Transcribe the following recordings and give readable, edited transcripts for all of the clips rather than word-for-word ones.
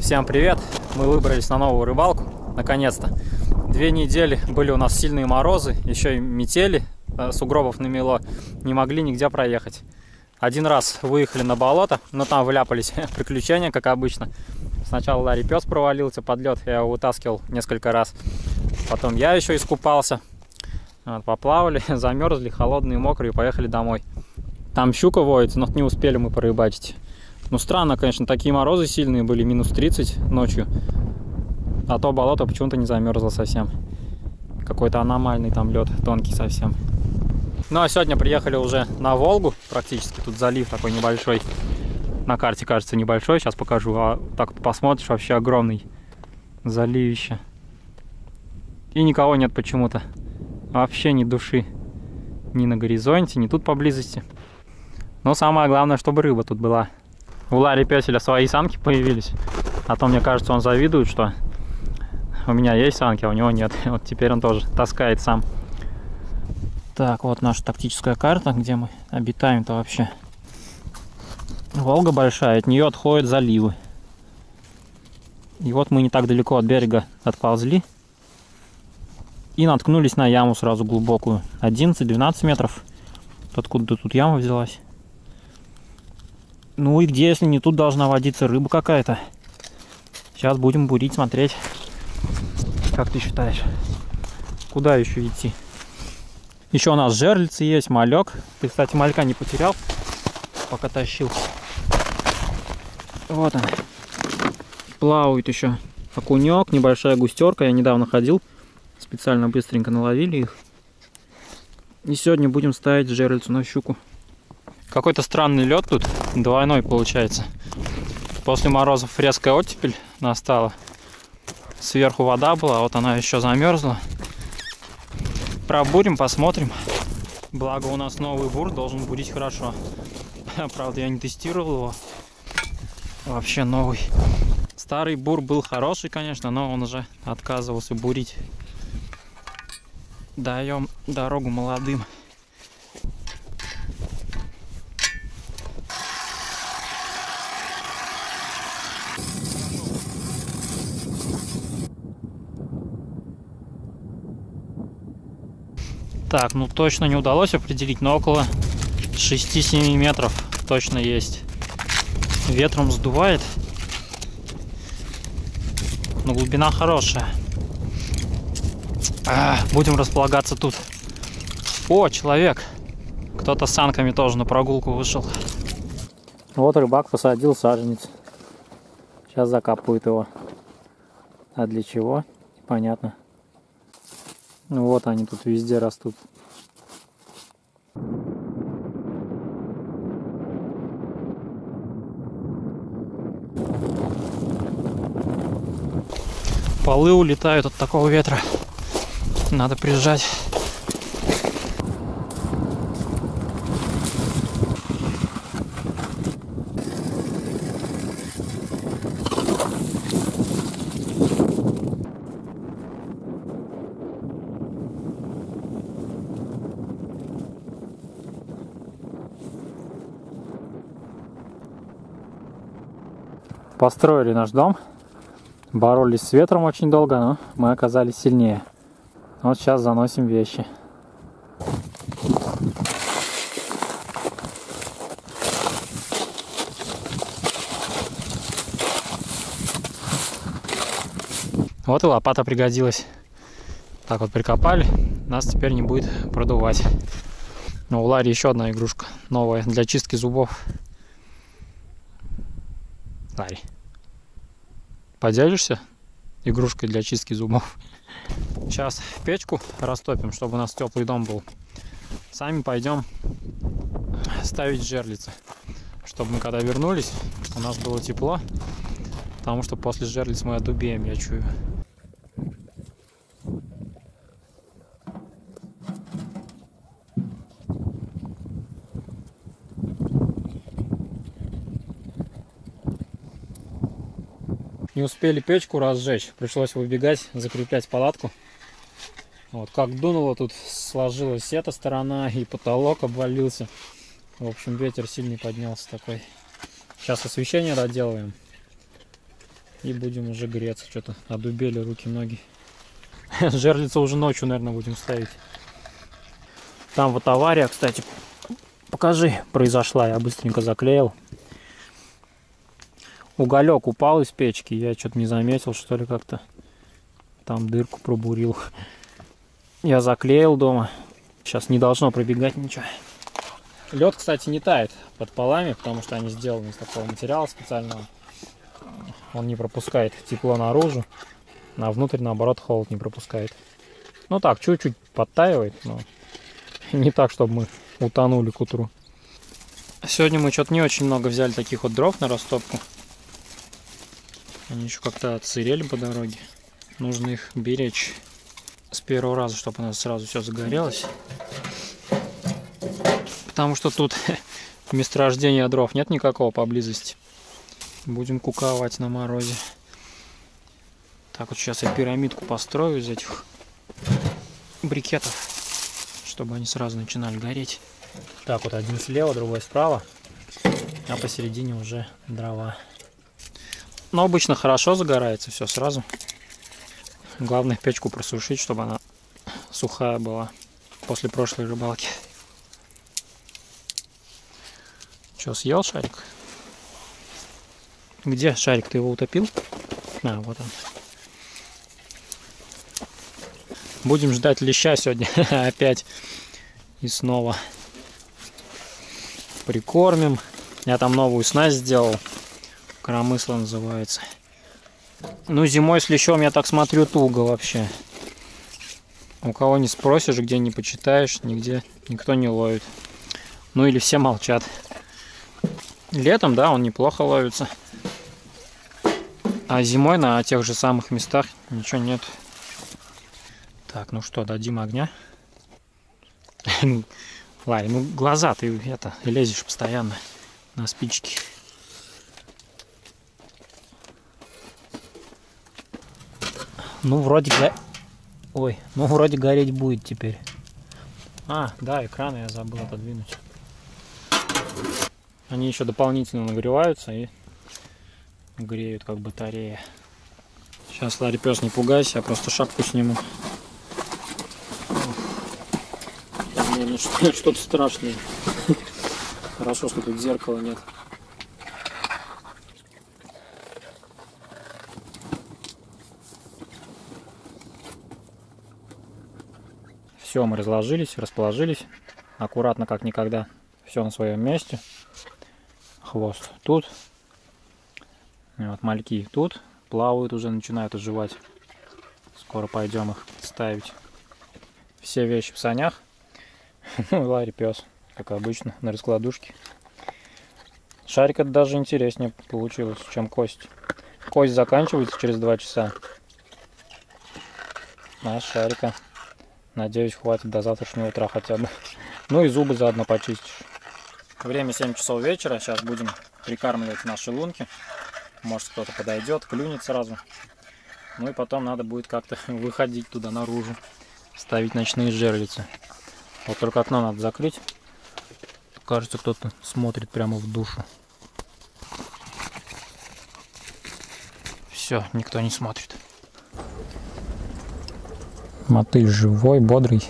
Всем привет! Мы выбрались на новую рыбалку, наконец-то. 2 недели были у нас сильные морозы, еще и метели, сугробов намело, не могли нигде проехать. Один раз выехали на болото, но там вляпались приключения, как обычно. Сначала Ларри пес провалился под лед, я его вытаскивал несколько раз. Потом я еще искупался. Поплавали, замерзли, холодные, мокрые, поехали домой. Там щука водится, но не успели мы порыбачить. Ну странно, конечно, такие морозы сильные были, минус 30 ночью. А то болото почему-то не замерзло совсем. Какой-то аномальный там лед, тонкий совсем. Ну а сегодня приехали уже на Волгу, практически тут залив такой небольшой. На карте кажется небольшой, сейчас покажу, а так посмотришь, вообще огромный заливище. И никого нет почему-то, вообще ни души, ни на горизонте, ни тут поблизости. Но самое главное, чтобы рыба тут была. У Ларри песеля свои санки появились, а то, мне кажется, он завидует, что у меня есть санки, а у него нет. Вот теперь он тоже таскает сам. Так, вот наша тактическая карта, где мы обитаем-то вообще. Волга большая, от нее отходят заливы. И вот мы не так далеко от берега отползли и наткнулись на яму сразу глубокую. 11-12 метров. Откуда тут яма взялась? Ну и где, если не тут, должна водиться рыба какая-то? Сейчас будем бурить, смотреть. Как ты считаешь? Куда еще идти? Еще у нас жерлицы есть, малек. Ты, кстати, малька не потерял, пока тащил. Вот он. Плавает еще окунек, небольшая густерка. Я недавно ходил, специально быстренько наловили их. И сегодня будем ставить жерлицу на щуку. Какой-то странный лед тут, двойной получается. После морозов резкая оттепель настала. Сверху вода была, вот она еще замерзла. Пробурим, посмотрим. Благо у нас новый бур, должен бурить хорошо. Правда, я не тестировал его. Вообще новый. Старый бур был хороший, конечно, но он уже отказывался бурить. Даем дорогу молодым. Так, ну точно не удалось определить, но около 6-7 метров точно есть. Ветром сдувает, но глубина хорошая. Будем располагаться тут. О, человек! Кто-то с санками тоже на прогулку вышел. Вот рыбак посадил саженец. Сейчас закапывает его. А для чего? Непонятно. Ну вот они тут везде растут. Полы улетают от такого ветра. Надо прижать. Построили наш дом, боролись с ветром очень долго, но мы оказались сильнее. Вот сейчас заносим вещи. Вот и лопата пригодилась. Так вот прикопали, нас теперь не будет продувать. Но у Ларри еще одна игрушка новая для чистки зубов. Ларри, поделишься игрушкой для чистки зубов? Сейчас печку растопим, чтобы у нас теплый дом был. Сами пойдем ставить жерлицы, чтобы мы когда вернулись, у нас было тепло, потому что после жерлиц мы одубеем, я чую. Не успели печку разжечь, пришлось выбегать, закреплять палатку. Вот как дунуло, тут сложилась эта сторона, и потолок обвалился. В общем, ветер сильный поднялся такой. Сейчас освещение доделываем. И будем уже греться. Что-то одубели руки-ноги. Жерлица уже ночью, наверное, будем ставить. Там вот авария, кстати, покажи, произошла. Я быстренько заклеил. Уголек упал из печки. Я что-то не заметил, что ли, как-то. Там дырку пробурил. Я заклеил дома. Сейчас не должно пробегать ничего. Лед, кстати, не тает под полами, потому что они сделаны из такого материала специального. Он не пропускает тепло наружу, а внутрь, наоборот, холод не пропускает. Ну так, чуть-чуть подтаивает, но не так, чтобы мы утонули к утру. Сегодня мы что-то не очень много взяли таких вот дров на растопку. Они еще как-то отсырели по дороге. Нужно их беречь с первого раза, чтобы у нас сразу все загорелось. Потому что тут месторождения дров нет никакого поблизости. Будем куковать на морозе. Так, вот сейчас я пирамидку построю из этих брикетов, чтобы они сразу начинали гореть. Так, вот один слева, другой справа, а посередине уже дрова. Но обычно хорошо загорается все сразу. Главное печку просушить, чтобы она сухая была после прошлой рыбалки. Что, съел шарик? Где шарик? Ты его утопил? А, вот он. Будем ждать леща сегодня опять. И снова прикормим. Я там новую снасть сделал. Коромысло называется. Ну, зимой с лещом, я так смотрю, туго вообще. У кого не спросишь, где не почитаешь, нигде никто не ловит. Ну, или все молчат. Летом, да, он неплохо ловится. А зимой на тех же самых местах ничего нет. Так, ну что, дадим огня. Ларри, ну глаза ты это лезешь постоянно на спички. Ну вроде вроде гореть будет теперь. А, да, экраны я забыл отодвинуть. Они еще дополнительно нагреваются и греют, как батарея. Сейчас, Ларри, пес, не пугайся, я просто шапку сниму. Наверное, что-то страшное. Хорошо, что тут зеркала нет. Все, мы разложились, расположились. Аккуратно, как никогда. Все на своем месте. Хвост тут. И вот мальки тут. Плавают уже, начинают оживать. Скоро пойдем их ставить. Все вещи в санях. Ну и Ларри пес, как обычно, на раскладушке. Шарик это даже интереснее получилось, чем кость. Кость заканчивается через 2 часа. А шарика, надеюсь, хватит до завтрашнего утра хотя бы. Ну и зубы заодно почистишь. Время 7 часов вечера. Сейчас будем прикармливать наши лунки. Может, кто-то подойдет, клюнет сразу. Ну и потом надо будет как-то выходить туда наружу, ставить ночные жерлицы. Вот только окно надо закрыть. Кажется, кто-то смотрит прямо в душу. Все, никто не смотрит. Мотыль живой, бодрый,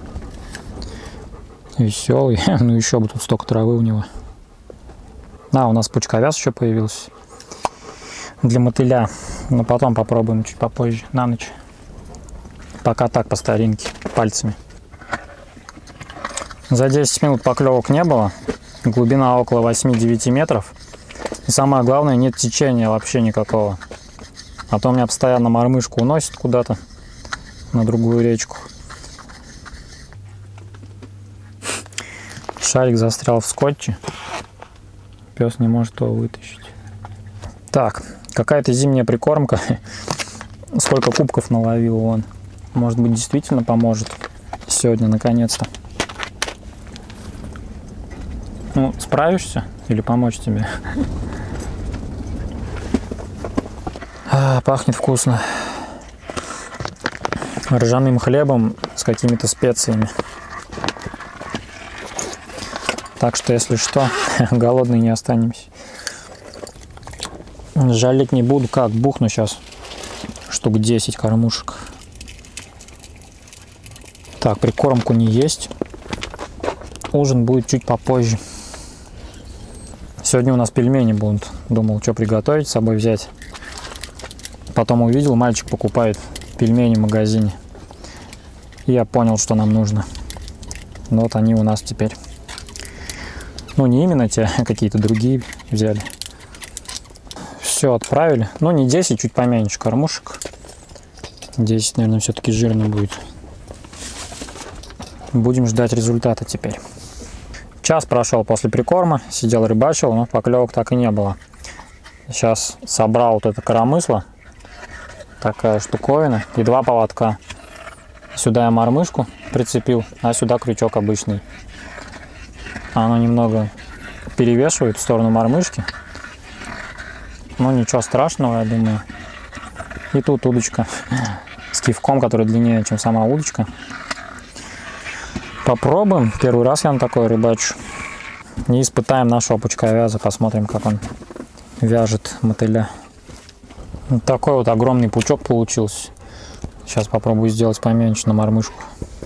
веселый. Ну еще бы, тут столько травы у него. А, у нас пучковяз еще появился для мотыля. Но потом попробуем чуть попозже, на ночь. Пока так, по старинке, пальцами. За 10 минут поклевок не было. Глубина около 8-9 метров. И самое главное, нет течения вообще никакого. А то меня постоянно мормышку уносит куда-то на другую речку. Шарик застрял в скотче. Пес не может его вытащить. Так, какая-то зимняя прикормка. Сколько кубков наловил он. Может быть, действительно поможет сегодня, наконец-то. Ну, справишься? Или помочь тебе? Пахнет вкусно. Ржаным хлебом с какими-то специями. Так что, если что, голодные не останемся. Жалеть не буду, как бухну сейчас. Штук 10 кормушек. Так, прикормку не есть. Ужин будет чуть попозже. Сегодня у нас пельмени будут. Думал, что приготовить, с собой взять. Потом увидел, мальчик покупает пельмени в магазине. И я понял, что нам нужно. Вот они у нас теперь. Ну, не именно те, а какие-то другие взяли. Все, отправили. Ну, не 10, чуть поменьше кормушек. 10, наверное, все-таки жирно будет. Будем ждать результата теперь. Час прошел после прикорма. Сидел, рыбачил, но поклевок так и не было. Сейчас собрал вот это коромысло. Такая штуковина. И 2 поводка. Сюда я мормышку прицепил, а сюда крючок обычный. Оно немного перевешивает в сторону мормышки. Но ничего страшного, я думаю. И тут удочка с кивком, который длиннее, чем сама удочка. Попробуем. Первый раз я на такой рыбачу. И испытаем нашего пучковяза. Посмотрим, как он вяжет мотыля. Вот такой вот огромный пучок получился. Сейчас попробую сделать поменьше на мормышку.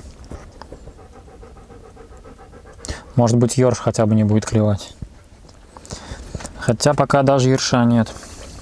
Может быть, ёрш хотя бы не будет клевать. Хотя пока даже ерша нет.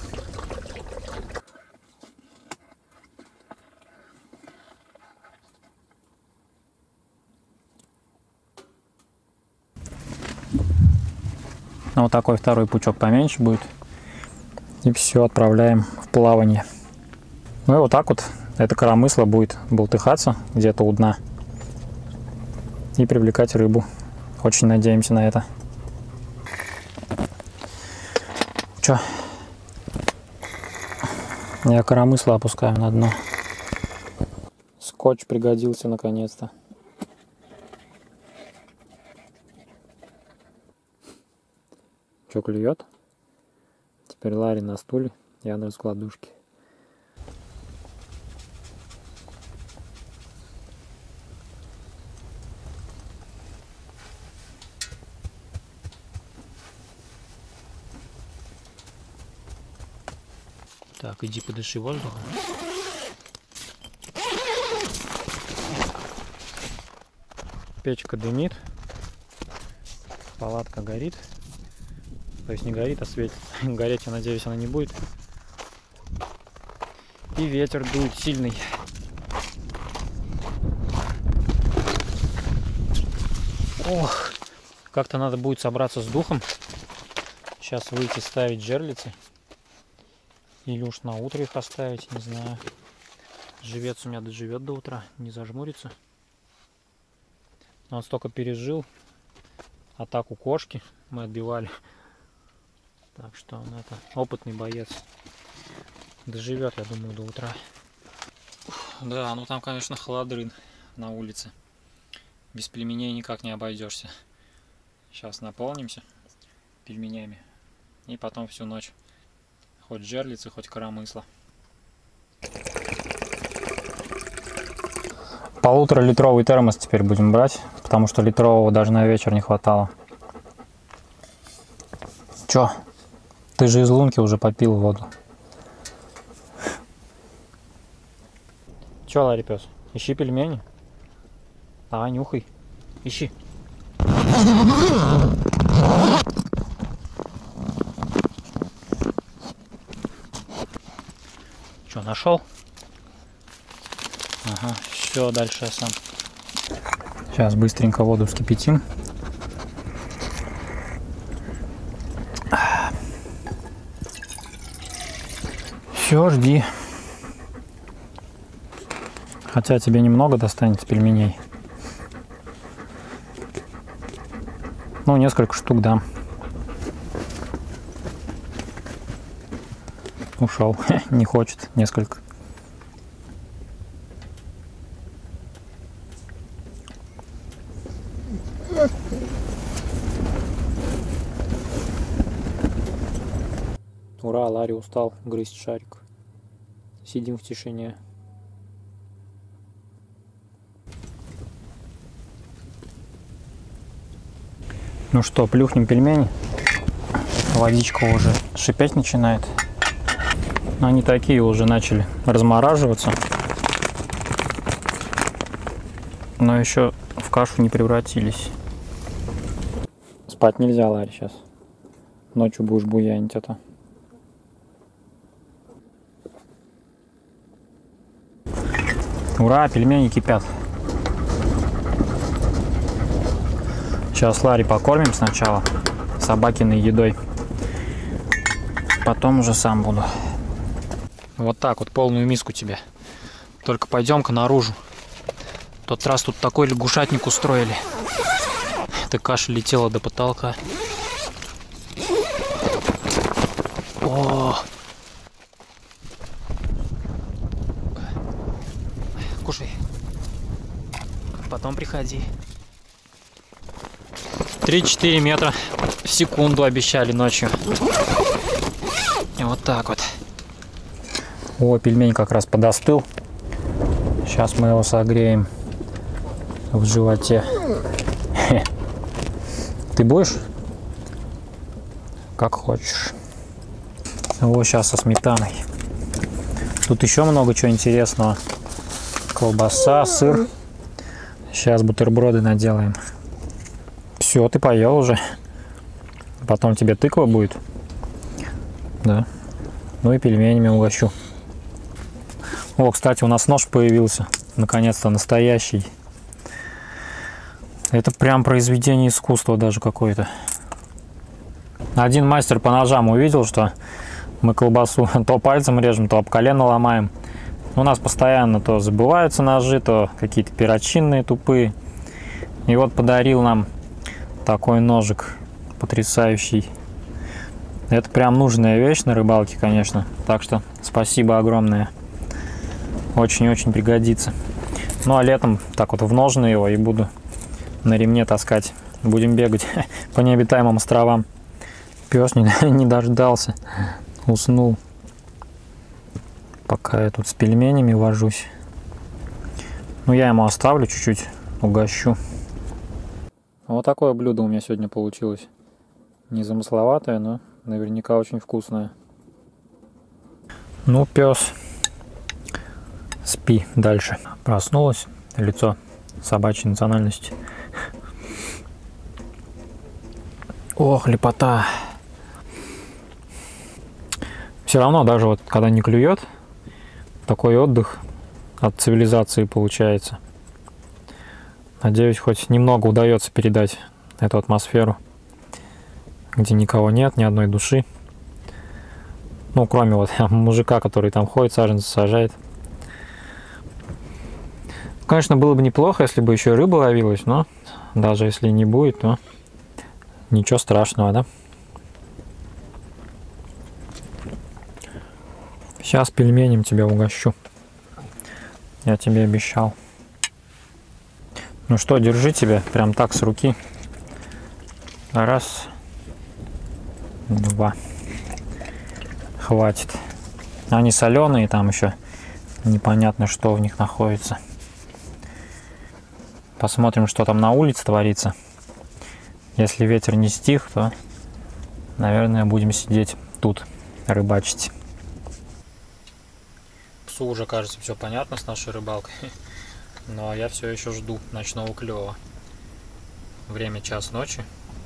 Вот такой второй пучок поменьше будет. И все, отправляем в плавание. Ну и вот так вот это коромысло будет болтыхаться где-то у дна и привлекать рыбу. Очень надеемся на это. Чё? Я коромысло опускаю на дно. Скотч пригодился наконец-то. Чё, клюет? Теперь Ларри на стуле, я на раскладушке. Так, иди подыши воздухом. Печка дымит. Палатка горит. То есть не горит, а светит. Гореть, я надеюсь, она не будет. И ветер дует сильный. Ох, как-то надо будет собраться с духом. Сейчас выйти ставить жерлицы. Или уж на утро их оставить, не знаю. Живец у меня доживет до утра, не зажмурится. Он столько пережил. Атаку кошки мы отбивали. Так что он это опытный боец. Доживет, я думаю, до утра. Да, ну там, конечно, холодрын на улице. Без пельменей никак не обойдешься. Сейчас наполнимся пельменями. И потом всю ночь хоть жерлицы, хоть коромысло. 1,5-литровый термос теперь будем брать, потому что литрового даже на вечер не хватало. Чё? Ты же из лунки уже попил воду. Чё, Ларри пес? Ищи пельмени. Давай, нюхай. Ищи. Чё, нашел? Ага, все, дальше я сам. Сейчас быстренько воду вскипятим. Все, жди. Хотя тебе немного достанется пельменей. Ну, несколько штук дам. Ушел. Не хочет. Несколько. Ура, Ларри устал грызть шарик. Сидим в тишине. Ну что, плюхнем пельмени. Водичка уже шипеть начинает. Они такие уже начали размораживаться. Но еще в кашу не превратились. Спать нельзя, Ларри, сейчас. Ночью будешь буянить это. Ура, пельмени кипят. Сейчас Ларри покормим сначала собакиной едой. Потом уже сам буду. Вот так вот, полную миску тебе. Только пойдем-ка наружу. В тот раз тут такой лягушатник устроили. Эта каша летела до потолка. О! Кушай. Потом приходи. 3-4 метра в секунду обещали ночью. И вот так вот. О, пельмень как раз подостыл. Сейчас мы его согреем в животе. Ты будешь? Как хочешь. Вот сейчас со сметаной. Тут еще много чего интересного. Колбаса, сыр. Сейчас бутерброды наделаем. Все, ты поел уже. Потом тебе тыква будет. Да. Ну и пельменями угощу. О, кстати, у нас нож появился. Наконец-то настоящий. Это прям произведение искусства даже какое-то. Один мастер по ножам увидел, что мы колбасу то пальцем режем, то об колено ломаем. У нас постоянно то забываются ножи, то какие-то перочинные тупые. И вот подарил нам такой ножик потрясающий. Это прям нужная вещь на рыбалке, конечно. Так что спасибо огромное. Очень-очень пригодится. Ну а летом так вот в ножны его и буду на ремне таскать. Будем бегать по необитаемым островам. Пес не дождался. Уснул. Пока я тут с пельменями вожусь. Ну я ему оставлю чуть-чуть, угощу. Вот такое блюдо у меня сегодня получилось. Незамысловатое, но наверняка очень вкусное. Ну, пес, спи дальше. Проснулась, лицо собачьей национальности. Ох, лепота. Все равно, даже вот когда не клюет, такой отдых от цивилизации получается. Надеюсь, хоть немного удается передать эту атмосферу, где никого нет, ни одной души. Ну, кроме вот мужика, который там ходит, саженцы сажает. Конечно, было бы неплохо, если бы еще рыба ловилась, но даже если не будет, то ничего страшного, да? Сейчас пельменем тебя угощу. Я тебе обещал. Ну что, держи тебя прям так с руки. Раз. Два. Хватит. Они соленые, там еще непонятно, что в них находится. Посмотрим, что там на улице творится. Если ветер не стих, то, наверное, будем сидеть тут, рыбачить. Псу уже, кажется, все понятно с нашей рыбалкой. Но я все еще жду ночного клёва. Время 1:00 ночи.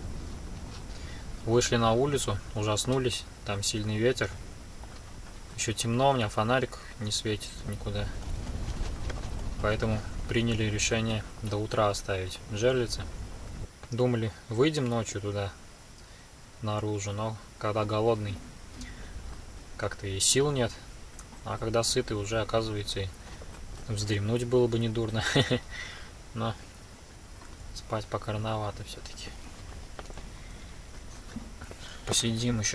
Вышли на улицу, ужаснулись. Там сильный ветер. Еще темно, у меня фонарик не светит никуда. Поэтому приняли решение до утра оставить жерлицы. Думали, выйдем ночью туда, наружу. Но когда голодный, как-то и сил нет. А когда сытый, уже, оказывается, и вздремнуть было бы недурно. Но спать пока рановато все-таки. Посидим еще.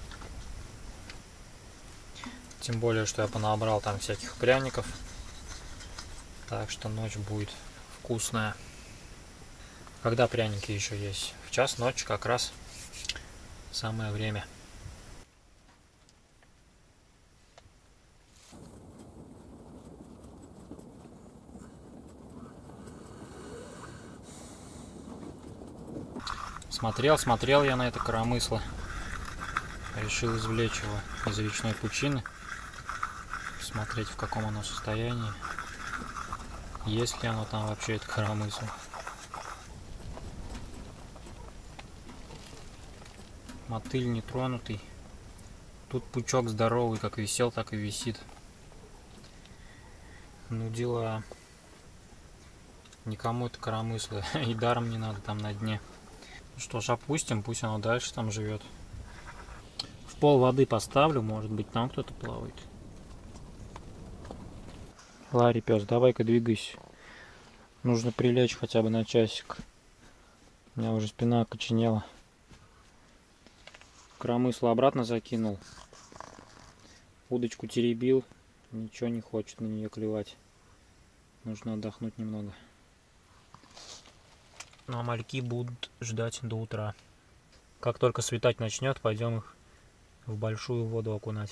Тем более, что я понабрал там всяких пряников. Так что ночь будет вкусная. Когда пряники еще есть? В 1:00 ночи как раз самое время. Смотрел я на это коромысло. Решил извлечь его из речной пучины. посмотреть, в каком оно состоянии. Есть ли оно там вообще, это коромысло. Мотыль нетронутый. Тут пучок здоровый, как висел, так и висит. Ну дела. Никому это коромысло и даром не надо там на дне. Ну что ж, опустим, пусть оно дальше там живет. В пол воды поставлю, может быть там кто-то плавает. Ларри, пес, давай-ка двигайся. Нужно прилечь хотя бы на часик. У меня уже спина окоченела. Коромысло обратно закинул. Удочку теребил. Ничего не хочет на нее клевать. Нужно отдохнуть немного. Ну а мальки будут ждать до утра. Как только светать начнет, пойдем их в большую воду окунать.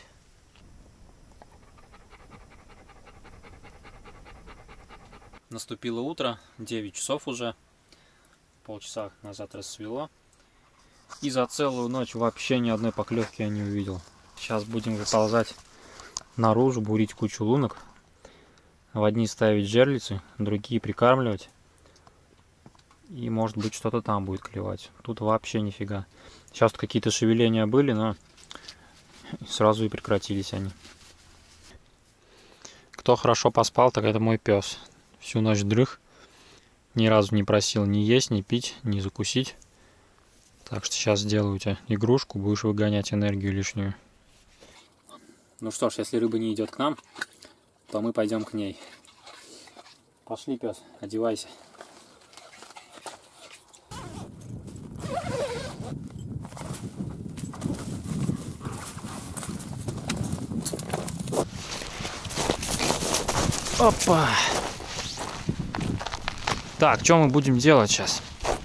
Наступило утро, 9 часов уже. Полчаса назад рассвело. И за целую ночь вообще ни одной поклевки я не увидел. Сейчас будем выползать наружу, бурить кучу лунок. В одни ставить жерлицы, другие прикармливать. И может быть что-то там будет клевать. Тут вообще нифига. Сейчас какие-то шевеления были, но сразу и прекратились они. Кто хорошо поспал, так это мой пес. Всю ночь дрых. Ни разу не просил ни есть, ни пить, ни закусить. Так что сейчас сделаю у тебя игрушку, будешь выгонять энергию лишнюю. Ну что ж, если рыба не идет к нам, то мы пойдем к ней. Пошли, пес, одевайся. Опа! Так, что мы будем делать сейчас?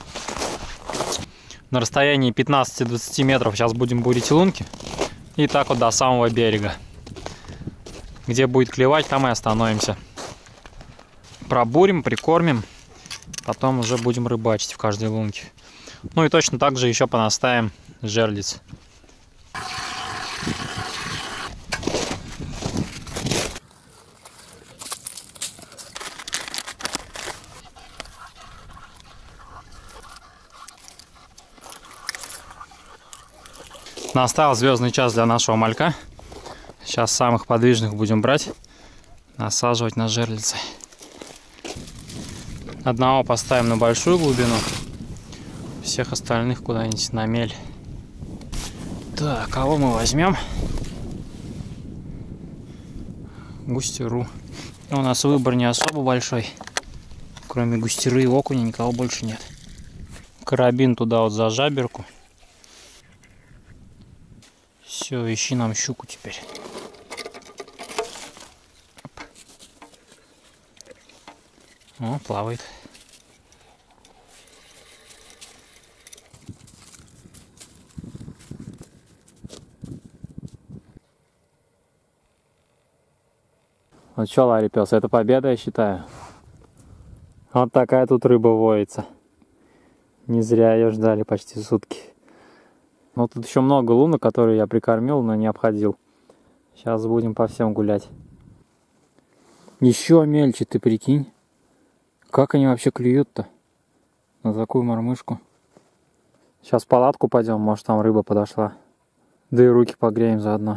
На расстоянии 15-20 метров сейчас будем бурить лунки. И так вот до самого берега. Где будет клевать, там и остановимся. Пробурим, прикормим. Потом уже будем рыбачить в каждой лунке. Ну и точно так же еще понаставим жерлиц. Настал звездный час для нашего малька. Сейчас самых подвижных будем брать, насаживать на жерлицы. Одного поставим на большую глубину, всех остальных куда-нибудь на мель. Так, кого мы возьмем? Густеру. У нас выбор не особо большой. Кроме густеры и окуня никого больше нет. Карабин туда вот за жаберку. Все, ищи нам щуку теперь. О, плавает. Ну что, Ларри, пес, это победа, я считаю. Вот такая тут рыба воется. Не зря ее ждали почти сутки. Но тут еще много лунок, которые я прикормил, но не обходил. Сейчас будем по всем гулять. Еще мельче, ты прикинь. Как они вообще клюют-то на такую мормышку? Сейчас в палатку пойдем, может там рыба подошла. Да и руки погреем заодно.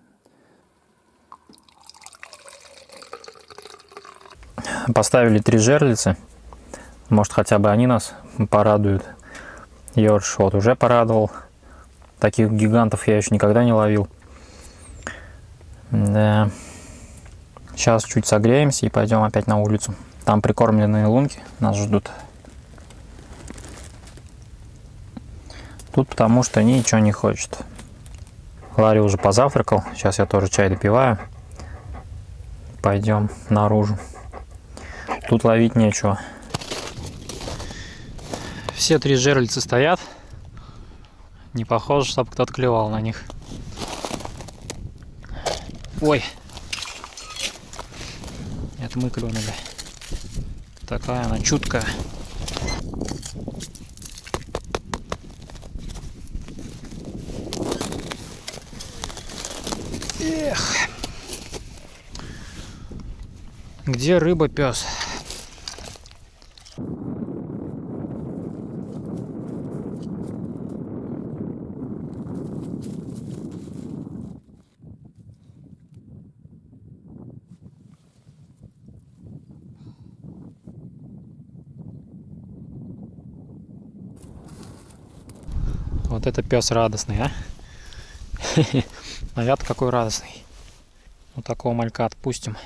Поставили 3 жерлицы. Может хотя бы они нас порадуют. Ёрш вот уже порадовал. Таких гигантов я еще никогда не ловил. Да. Сейчас чуть согреемся и пойдем опять на улицу. Там прикормленные лунки нас ждут. Тут потому что ничего не хочет. Ларри уже позавтракал. Сейчас я тоже чай допиваю. Пойдем наружу. Тут ловить нечего. Все 3 жерлицы стоят. Не похоже, чтобы кто-то клевал на них. Ой. Это мы клюнули. Такая она чуткая. Эх. Где рыба, пес? Вот это пес радостный, а? Навят какой радостный. Вот такого малька отпустим.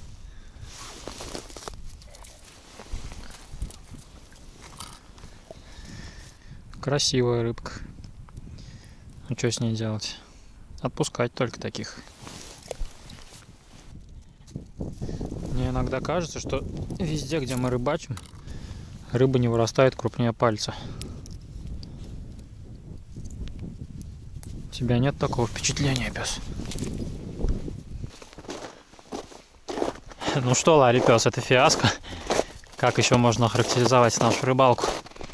Красивая рыбка. Ну что с ней делать? Отпускать только таких. Мне иногда кажется, что везде, где мы рыбачим, рыба не вырастает крупнее пальца. У тебя нет такого впечатления, пес? Ну что, Ларри, пес, это фиаско. Как еще можно охарактеризовать нашу рыбалку?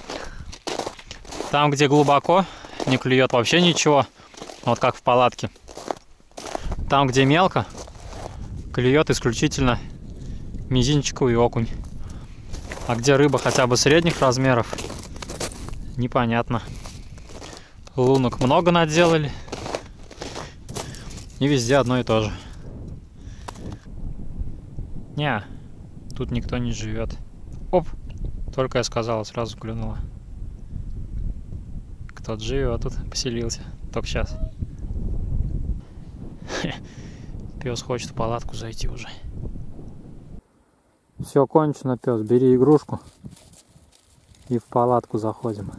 Там, где глубоко, не клюет вообще ничего, вот как в палатке. Там, где мелко, клюет исключительно мизинчиковый окунь. А где рыба хотя бы средних размеров, непонятно. Лунок много наделали, и везде одно и то же. Не, тут никто не живет. Оп, только я сказала, сразу клюнула. Кто-то живет тут, поселился, только сейчас. Пес хочет в палатку зайти уже. Все кончено, пес, бери игрушку и в палатку заходим.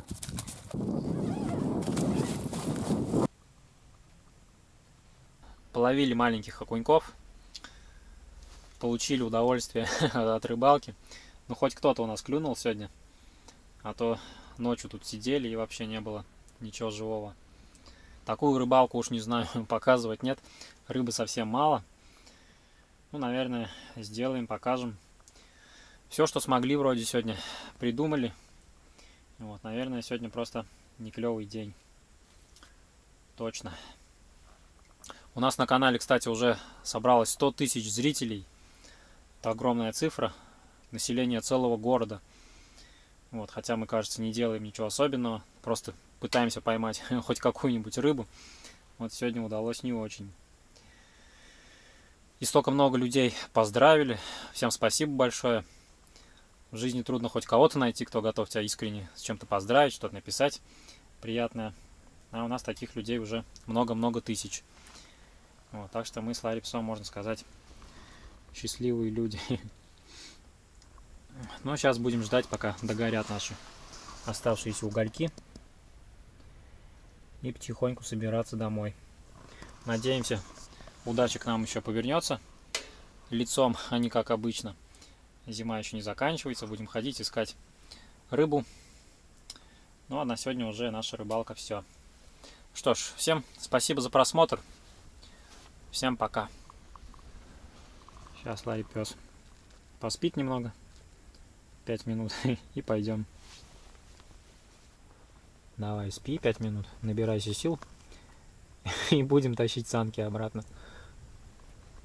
Половили маленьких окуньков, получили удовольствие от рыбалки. Ну, хоть кто-то у нас клюнул сегодня, а то ночью тут сидели и вообще не было ничего живого. Такую рыбалку уж не знаю, показывать нет. Рыбы совсем мало. Ну, наверное, сделаем, покажем. Все, что смогли вроде сегодня придумали. Вот, наверное, сегодня просто не клевый день. Точно. У нас на канале, кстати, уже собралось 100 тысяч зрителей. Это огромная цифра. Население целого города. Вот, хотя мы, кажется, не делаем ничего особенного. Просто пытаемся поймать хоть какую-нибудь рыбу. Вот сегодня удалось не очень. И столько много людей поздравили. Всем спасибо большое. В жизни трудно хоть кого-то найти, кто готов тебя искренне с чем-то поздравить, что-то написать приятное. А у нас таких людей уже много-много тысяч. Вот, так что мы с Ларри Псом, можно сказать, счастливые люди. Ну, сейчас будем ждать, пока догорят наши оставшиеся угольки. И потихоньку собираться домой. Надеемся, удача к нам еще повернется лицом, а не как обычно. Зима еще не заканчивается, будем ходить искать рыбу. Ну, а на сегодня уже наша рыбалка все. Что ж, всем спасибо за просмотр. Всем пока. Сейчас Ларри пес поспит немного. 5 минут и пойдем. Давай, спи 5 минут, набирайся сил и будем тащить санки обратно.